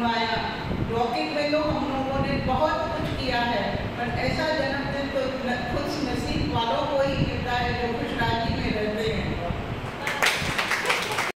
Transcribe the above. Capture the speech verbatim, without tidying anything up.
बनवाया। लौकिक में तो हम लोगों ने बहुत कुछ किया है, पर ऐसा जन्म